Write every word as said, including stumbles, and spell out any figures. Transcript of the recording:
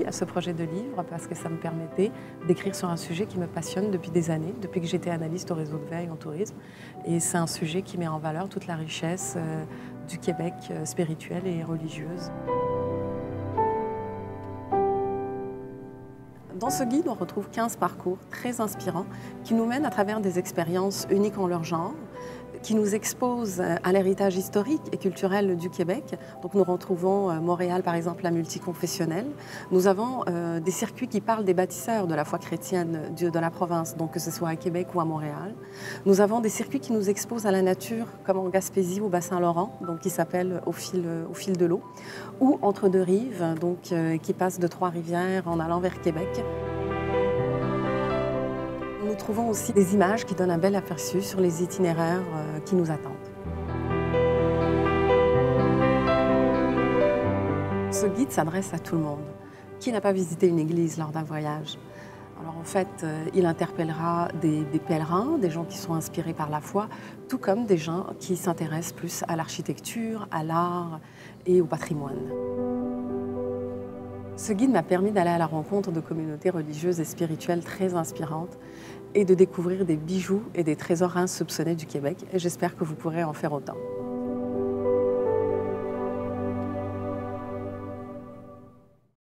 à ce projet de livre parce que ça me permettait d'écrire sur un sujet qui me passionne depuis des années, depuis que j'étais analyste au réseau de veille en tourisme. Et c'est un sujet qui met en valeur toute la richesse euh, du Québec euh, spirituelle et religieuse. Dans ce guide, on retrouve quinze parcours très inspirants qui nous mènent à travers des expériences uniques en leur genre, qui nous exposent à l'héritage historique et culturel du Québec. Donc nous retrouvons Montréal, par exemple, la multiconfessionnelle. Nous avons euh, des circuits qui parlent des bâtisseurs de la foi chrétienne de, de la province, donc que ce soit à Québec ou à Montréal. Nous avons des circuits qui nous exposent à la nature, comme en Gaspésie ou Bas-Saint-Laurent, donc qui s'appelle au fil, au fil de l'eau, ou Entre deux rives, donc euh, qui passe de Trois-Rivières en allant vers Québec. Nous trouvons aussi des images qui donnent un bel aperçu sur les itinéraires euh, qui nous attendent. Ce guide s'adresse à tout le monde. Qui n'a pas visité une église lors d'un voyage? Alors en fait, euh, il interpellera des, des pèlerins, des gens qui sont inspirés par la foi, tout comme des gens qui s'intéressent plus à l'architecture, à l'art et au patrimoine. Ce guide m'a permis d'aller à la rencontre de communautés religieuses et spirituelles très inspirantes et de découvrir des bijoux et des trésors insoupçonnés du Québec. Et j'espère que vous pourrez en faire autant.